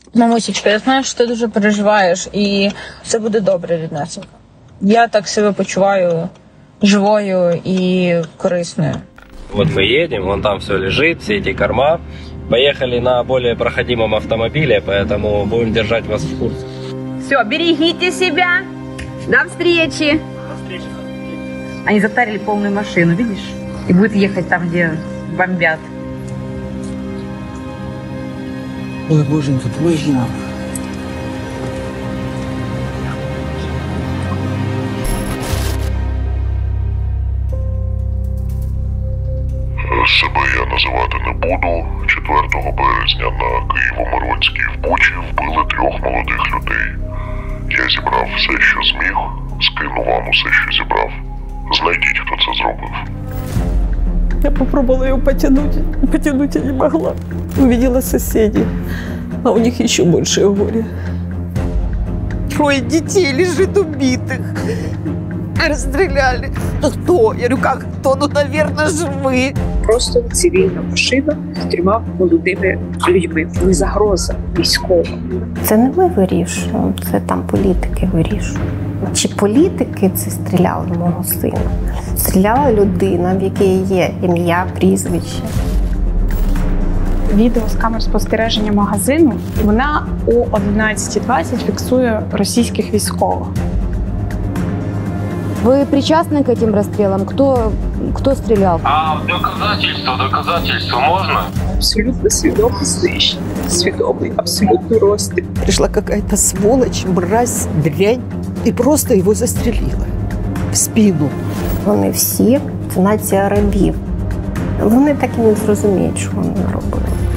Мамусечка, я знаю, що ти дуже переживаєш, і все буде добре, ріднесенька. Я так себе почуваю живою і корисною. Вот мы едем, вон там все лежит, все эти корма. Поехали на более проходимом автомобиле, поэтому будем держать вас в курсе. Все, берегите себя. До встречи. До встречи. Они затарили полную машину, видишь? И будет ехать там, где бомбят. Ой, боженька, твой знак. Себе я називати не буду. 4 березня на Києво-Миронській в Бучі вбили 3 молодих людей. Я зібрав все, що зміг, скину вам усе, що зібрав. Знайдіть, хто це зробив. Я попробовала ее потянуть я не могла. Увидела соседей, а у них еще большее горе. 3 детей лежит убитых. Расстреляли. Кто? Я говорю, как кто? Ну, наверное, живые. Просто цивільна машина з 3 молодими людьми. Не загроза військова. Це не ми вирішуємо, це там політики вирішують. Чи політики це стріляли в мого сина? Стріляла людина, в якій є ім'я, прізвище. Відео з камер спостереження магазину, вона о 11:20 фіксує російських військових. Вы причастны к этим расстрелам? Кто стрелял? А доказательства можно? Абсолютно свідомий знищення, свідомий абсолютно розстріл. Пришла какая-то сволочь, мразь, дрянь и просто его застрелила в спину. Вони всі – це нація рабів. Вони так і не зрозуміють, що вони робили.